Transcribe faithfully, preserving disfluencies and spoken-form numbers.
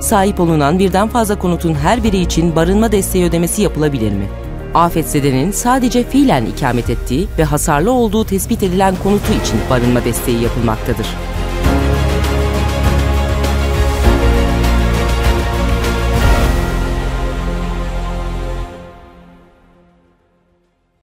sahip olunan birden fazla konutun her biri için barınma desteği ödemesi yapılabilir mi? Afetzedenin sadece fiilen ikamet ettiği ve hasarlı olduğu tespit edilen konutu için barınma desteği yapılmaktadır.